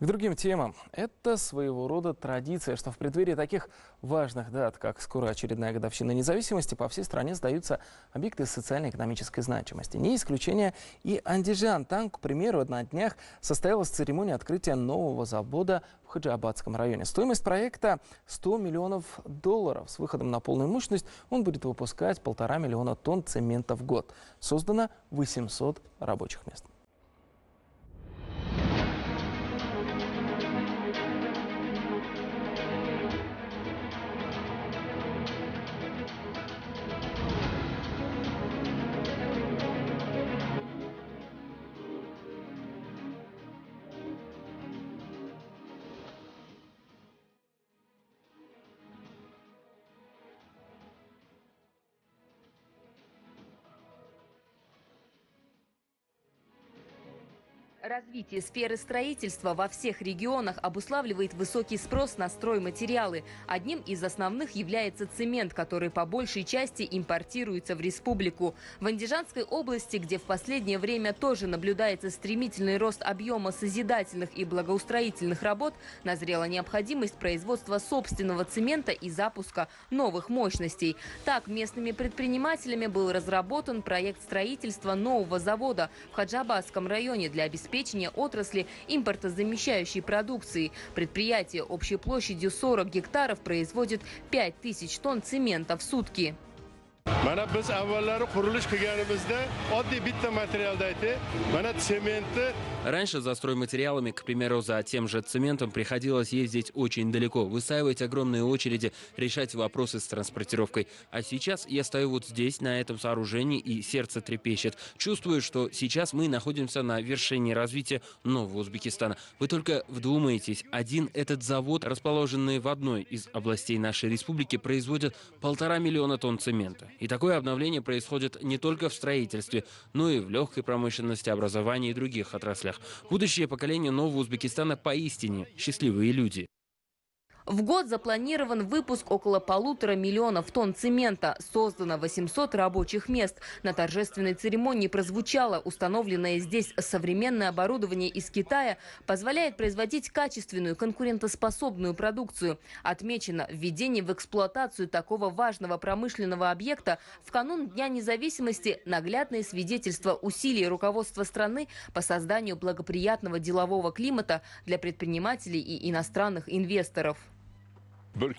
К другим темам. Это своего рода традиция, что в преддверии таких важных дат, как скоро очередная годовщина независимости, по всей стране сдаются объекты социально-экономической значимости. Не исключение и Андижан. Там, к примеру, на днях состоялась церемония открытия нового завода в Хаджиабадском районе. Стоимость проекта $100 миллионов. С выходом на полную мощность он будет выпускать 1,5 миллиона тонн цемента в год. Создано 800 рабочих мест. Развитие сферы строительства во всех регионах обуславливает высокий спрос на стройматериалы. Одним из основных является цемент, который по большей части импортируется в республику. В Андижанской области, где в последнее время тоже наблюдается стремительный рост объема созидательных и благоустроительных работ, назрела необходимость производства собственного цемента и запуска новых мощностей. Так, местными предпринимателями был разработан проект строительства нового завода в Хаджиабадском районе для обеспечения отрасли импортозамещающей продукции. Предприятие общей площадью 40 гектаров производит 5000 тонн цемента в сутки. Раньше за стройматериалами, к примеру, за тем же цементом приходилось ездить очень далеко, выстаивать огромные очереди, решать вопросы с транспортировкой. А сейчас я стою вот здесь, на этом сооружении, и сердце трепещет. Чувствую, что сейчас мы находимся на вершине развития нового Узбекистана. Вы только вдумайтесь, один этот завод, расположенный в одной из областей нашей республики, производит 1,5 миллиона тонн цемента. И такое обновление происходит не только в строительстве, но и в легкой промышленности, образовании и других отраслях. Будущее поколение нового Узбекистана поистине счастливые люди. В год запланирован выпуск около 1,5 миллиона тонн цемента. Создано 800 рабочих мест. На торжественной церемонии прозвучало: установленное здесь современное оборудование из Китая позволяет производить качественную, конкурентоспособную продукцию. Отмечено, введение в эксплуатацию такого важного промышленного объекта в канун Дня независимости – наглядное свидетельство усилий руководства страны по созданию благоприятного делового климата для предпринимателей и иностранных инвесторов. Мы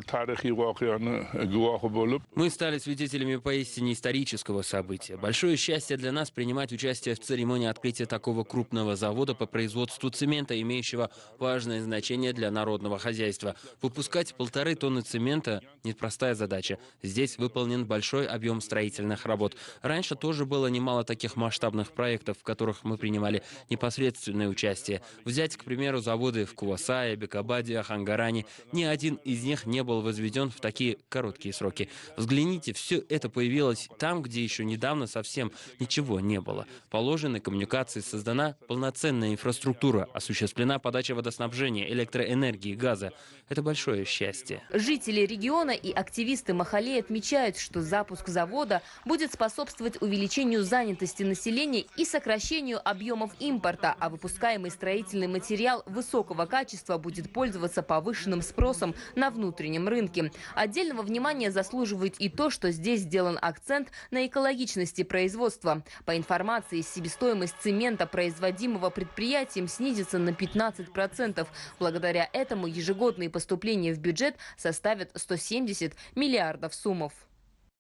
стали свидетелями поистине исторического события. Большое счастье для нас принимать участие в церемонии открытия такого крупного завода по производству цемента, имеющего важное значение для народного хозяйства. Выпускать 1,5 тонны цемента – непростая задача. Здесь выполнен большой объем строительных работ. Раньше тоже было немало таких масштабных проектов, в которых мы принимали непосредственное участие. Взять, к примеру, заводы в Кувасае, Бекабаде, Ахангаране. Ни один из них не был возведен в такие короткие сроки. Взгляните, все это появилось там, где еще недавно совсем ничего не было. Положены коммуникации, создана полноценная инфраструктура, осуществлена подача водоснабжения, электроэнергии, газа. Это большое счастье. Жители региона и активисты Махалей отмечают, что запуск завода будет способствовать увеличению занятости населения и сокращению объемов импорта, а выпускаемый строительный материал высокого качества будет пользоваться повышенным спросом на внутреннем рынке. Отдельного внимания заслуживает и то, что здесь сделан акцент на экологичности производства. По информации, себестоимость цемента, производимого предприятием, снизится на 15%. Благодаря этому ежегодные поступления в бюджет составят 170 миллиардов сомов.